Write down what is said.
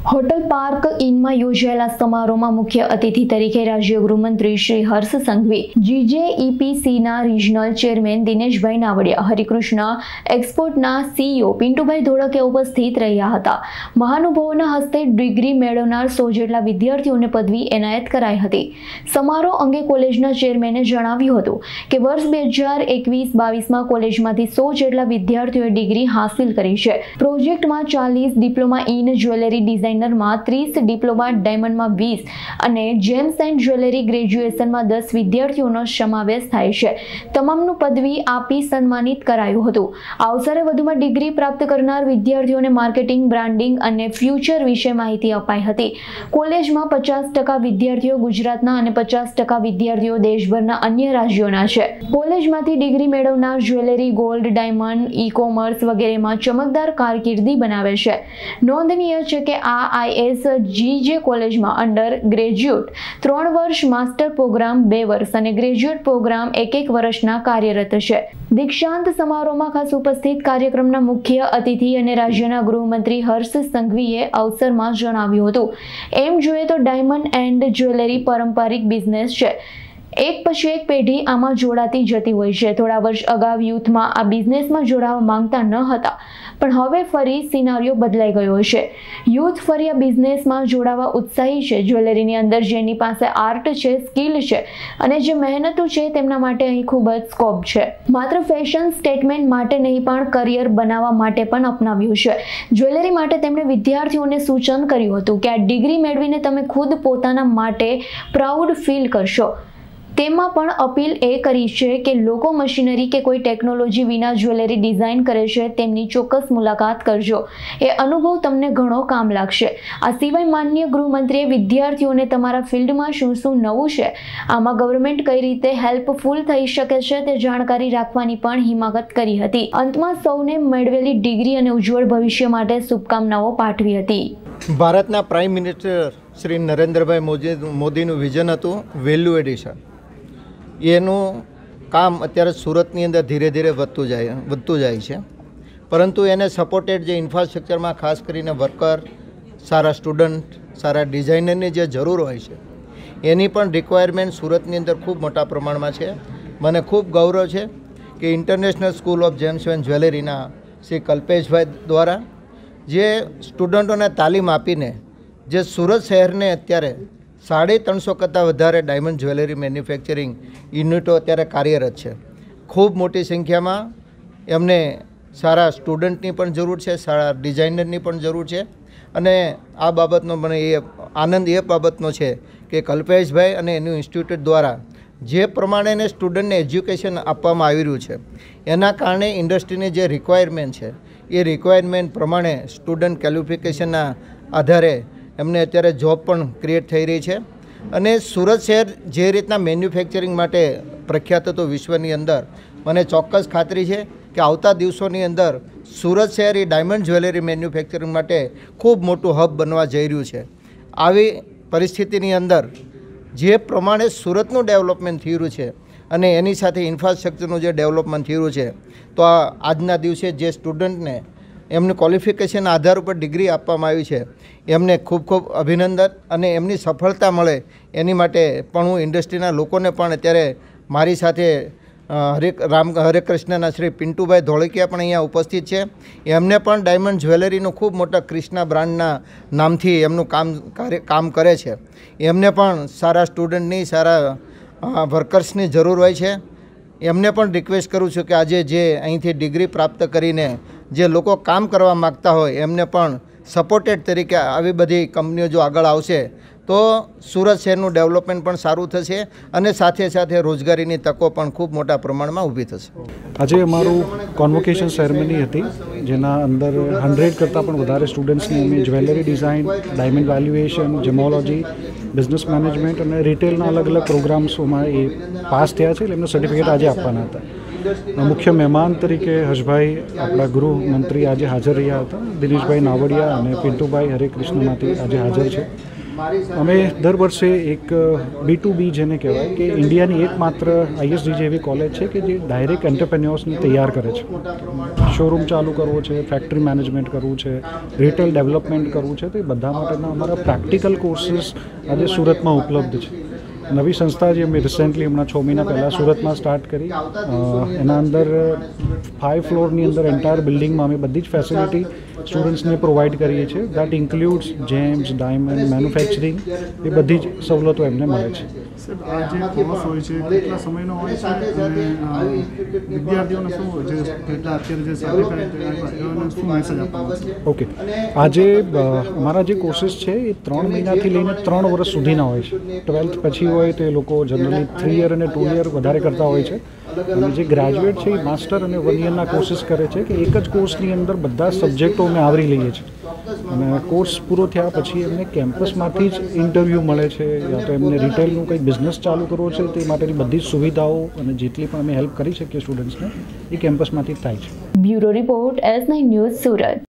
Hotel park ઇનમાં યોજાયેલા સમારોહમાં મુખ્ય અતિથિ તરીકે રાજ્ય ગૃહમંત્રી શ્રી હર્ષ સંઘવી, જીજેઈપીસીના રિજનલ ચેરમેન દિનેશભાઈ નાવડિયા, હરિકૃષ્ણ એક્સપોર્ટના સીઈઓ પિન્ટુભાઈ ધોળકે ઉપસ્થિત રહ્યા હતા. મહાનુભાવોના હસ્તે ડિગ્રી મેળવનાર 100 જેટલા વિદ્યાર્થીઓને પદવી એનાયત કરાઈ હતી. સમારોહ અંગે કોલેજના ચેરમેને જણાવ્યું હતું કે વર્ષ 2021-22માં કોલેજમાંથી 100 જેટલા વિદ્યાર્થીઓએ ડિગ્રી હાંસિલ કરી છે. પ્રોજેક્ટમાં 40, diploma in jewellery design 30, diploma ડાયમંડમાં 20 અને જેમ્સ એન્ડ જ્વેલરી ગ્રેજ્યુએશનમાં 10 વિદ્યાર્થીઓનો સમાવેશ થાય છે. તમામનું પદવી આપી સન્માનિત કરાયું હતું. આ અવસરે વધુમાં ડિગ્રી પ્રાપ્ત કરનાર વિદ્યાર્થીઓને માર્કેટિંગ, બ્રાન્ડિંગ અને ફ્યુચર વિશે માહિતી અપાઈ હતી. કોલેજમાં 50% વિદ્યાર્થીઓ ગુજરાતના અને 50% વિદ્યાર્થીઓ દેશભરના અન્ય રાજ્યોના છે. કોલેજમાંથી ડિગ્રી મેળવનાર જ્વેલરી, ગોલ્ડ, ડાયમંડ, ઈ-કોમર્સ વગેરેમાં ચમકદાર કારકિર્દી બનાવે છે. નોંધનીય છે કે આ IS GJ કોલેજમાં અંડર ગ્રેજ્યુએટ 3 વર્ષ, માસ્ટર પ્રોગ્રામ 2 વર્ષ અને ગ્રેજ્યુએટ પ્રોગ્રામ 1 વર્ષના કાર્યરત છે. દીક્ષાંત સમારોહમાં ખાસ ઉપસ્થિત કાર્યક્રમના મુખ્ય અતિથિ અને રાજ્યના ગૃહમંત્રી હર્ષ સંઘવીએ અવસરમાં જણાવ્યું હતું, એમ જોઈએ તો ડાયમંડ એન્ડ જ્વેલરી પારંપરિક બિઝનેસ છે. એક પછી એક પેઢી આમાં જોડાતી જતી હોય છે. થોડા વર્ષ અગાઉ યુથમાં આ બિઝનેસમાં જોડાવા માંગતા ન હતા, પણ હવે ફરી સિનારીઓ બદલાઈ ગયો છે. યુથ ફરી આ બિઝનેસમાં જોડાવા ઉત્સાહી છે. જ્વેલરીની અંદર જેની પાસે આર્ટ છે, સ્કિલ છે અને જે મહેનતુ છે તેમના માટે અહીં ખૂબ જ સ્કોપ છે. માત્ર ફેશન સ્ટેટમેન્ટ માટે નહીં પણ કરિયર બનાવવા માટે પણ અપનાવ્યું છે. જ્વેલરી માટે તેમણે વિદ્યાર્થીઓને સૂચન કર્યું હતું કે આ ડિગ્રી મેળવીને તમે ખુદ પોતાના માટે પ્રાઉડ ફીલ કરશો. તેમાં પણ અપીલ એ કરી છે કે લોકો મશીનરી કે કોઈ ટેકનોલોજી વિના જ્વેલરી ડિઝાઇન કરે છે તેમની ચોક્કસ મુલાકાત કરજો. એ અનુભવ તમને ઘણો કામ લાગશે. આ સિવાય માનનીય ગૃહમંત્રીએ વિદ્યાર્થીઓને તમારા ફિલ્ડમાં શું નવું છે, આમાં ગવર્મેન્ટ કઈ રીતે હેલ્પફુલ થઈ શકે છે તે જાણકારી રાખવાની પણ હિમાયત કરી હતી. અંતમાં સૌને મેળવેલી ડિગ્રી અને ઉજ્જવળ ભવિષ્ય માટે શુભકામનાઓ પાઠવી હતી. ભારતના પ્રાઇમ મિનિસ્ટર શ્રી નરેન્દ્રભાઈ મોદીનું વિઝન હતું વેલ્યુ એડિશન. એનું કામ અત્યારે સુરતની અંદર ધીરે ધીરે વધતું જાય છે, પરંતુ એને સપોર્ટેડ જે ઇન્ફ્રાસ્ટ્રક્ચરમાં ખાસ કરીને વર્કર, સારા સ્ટુડન્ટ, સારા ડિઝાઇનરની જે જરૂર હોય છે એની પણ રિક્વાયરમેન્ટ સુરતની અંદર ખૂબ મોટા પ્રમાણમાં છે. મને ખૂબ ગૌરવ છે કે international school of gems and જ્વેલરીના શ્રી કલ્પેશભાઈ દ્વારા જે સ્ટુડન્ટોને તાલીમ આપીને જે સુરત શહેરને અત્યારે 350 કરતાં વધારે ડાયમંડ જ્વેલરી મેન્યુફેક્ચરિંગ યુનિટો અત્યારે કાર્યરત છે. ખૂબ મોટી સંખ્યામાં એમને સારા સ્ટુડન્ટની પણ જરૂર છે, સારા ડિઝાઇનરની પણ જરૂર છે. અને આ બાબતનો મને આનંદ એ બાબતનો છે કે કલ્પેશભાઈ અને એનું ઇન્સ્ટિટ્યૂટ દ્વારા જે પ્રમાણેને સ્ટુડન્ટને એજ્યુકેશન આપવામાં આવી રહ્યું છે એના કારણે ઇન્ડસ્ટ્રીની જે રિક્વાયરમેન્ટ છે એ રિક્વાયરમેન્ટ પ્રમાણે સ્ટુડન્ટ ક્વોલિફિકેશનના આધારે એમને અત્યારે જોબ પણ ક્રિએટ થઈ રહી છે. અને સુરત શહેર જે રીતના મેન્યુફેક્ચરિંગ માટે પ્રખ્યાત હતું વિશ્વની અંદર, મને ચોક્કસ ખાતરી છે કે આવતા દિવસોની અંદર સુરત શહેર એ ડાયમંડ જ્વેલરી મેન્યુફેક્ચરિંગ માટે ખૂબ મોટું હબ બનવા જઈ રહ્યું છે. આવી પરિસ્થિતિની અંદર જે પ્રમાણે સુરતનું ડેવલપમેન્ટ થઈ રહ્યું છે અને એની સાથે ઇન્ફ્રાસ્ટ્રક્ચરનું જે ડેવલપમેન્ટ થઈ રહ્યું છે, તો આજના દિવસે જે સ્ટુડન્ટને એમનું ક્વોલિફિકેશન આધાર ઉપર ડિગ્રી આપવામાં આવી છે એમને ખૂબ ખૂબ અભિનંદન. અને એમની સફળતા મળે એની માટે પણ હું ઇન્ડસ્ટ્રીના લોકોને પણ અત્યારે મારી સાથે હરેકૃષ્ણના શ્રી પિન્ટુભાઈ ધોળકિયા પણ અહીંયા ઉપસ્થિત છે. એમને પણ ડાયમંડ જ્વેલરીનું ખૂબ મોટા ક્રિષ્ના બ્રાન્ડના નામથી એમનું કામ કરે છે. એમને પણ સારા સ્ટુડન્ટની, સારા વર્કર્સની જરૂર હોય છે. એમને પણ રિક્વેસ્ટ કરું છું કે આજે જે અહીંથી ડિગ્રી પ્રાપ્ત કરીને જે લોકો કામ કરવા માગતા હોય એમને પણ સપોર્ટેડ તરીકે આવી બધી કંપનીઓ જો આગળ આવશે તો સુરત શહેરનું ડેવલપમેન્ટ પણ સારું થશે અને સાથે સાથે રોજગારીની તકો પણ ખૂબ મોટા પ્રમાણમાં ઊભી થશે. આજે અમારું કોન્વોકેશન સેરેમની હતી, જેના અંદર 100 કરતાં પણ વધારે સ્ટુડન્ટ્સને અમે jewellery design, diamond valuation, gemology, business management અને રિટેલના અલગ અલગ પ્રોગ્રામ્સોમાં એ પાસ થયા છે. એટલે એમને સર્ટિફિકેટ આજે આપવાના હતા. મુખ્ય મહેમાન તરીકે હર્ષભાઈ આપણા ગૃહમંત્રી આજે હાજર રહ્યા હતા. દિનેશભાઈ નાવડિયા અને પિન્ટુભાઈ હરેકૃષ્ણમાંથી આજે હાજર છે. અમે દર વર્ષે એક B2B જેને કહેવાય કે ઇન્ડિયાની એકમાત્ર ISDJ એવી કોલેજ છે કે જે ડાયરેક્ટ એન્ટરપ્રેન્યોર્સને તૈયાર કરે છે. શોરૂમ ચાલુ કરવો છે, ફેક્ટરી મેનેજમેન્ટ કરવું છે, રિટેલ ડેવલપમેન્ટ કરવું છે, તો એ બધા માટેના અમારા પ્રેક્ટિકલ કોર્સીસ આજે સુરતમાં ઉપલબ્ધ છે. નવી સંસ્થા જે અમે રિસેન્ટલી હમણાં 6 મહિના પહેલાં સુરતમાં સ્ટાર્ટ કરી, એના અંદર 5 ફ્લોરની અંદર એન્ટાયર બિલ્ડિંગમાં અમે બધી જ ફેસિલિટી સ્ટુડન્ટ્સને પ્રોવાઈડ કરીએ છીએ. That includes gems, diamond, manufacturing, એ બધી જ સવલતો એમને મળે છે. આ જે કોર્સ હોય છે કેટલા સમયનો હોય છે અને વિદ્યાર્થીઓને શું હોય છે, કેટલા અત્યારે જે સર્ટિફાઈડ એમને શું મેસેજ આપવાનો છે? ઓકે, આજે અમારા જે કોર્સીસ છે એ 3 મહિનાથી લઈને 3 વર્ષ સુધીના હોય છે. 12th પછી હોય તો એ લોકો જનરલી 3 યર અને 2 યર વધારે કરતા હોય છે. અને જે ગ્રેજ્યુએટ છે એ માસ્ટર અને 1 યરના કોર્સીસ કરે છે કે એક જ કોર્સની અંદર બધા સબ્જેક્ટો અમે આવરી લઈએ છીએ. અને કોર્સ પૂરો થયા પછી એમને કેમ્પસમાંથી જ ઇન્ટરવ્યૂ મળે છે, યા તો એમને રિટેલનું કંઈ બિઝનેસ ચાલુ કરવો છે તે માટેની બધી જ સુવિધાઓ અને જેટલી પણ અમે હેલ્પ કરી શકીએ સ્ટુડન્ટ્સને એ કેમ્પસમાંથી જ થાય છે. Bureau report S9 news Surat.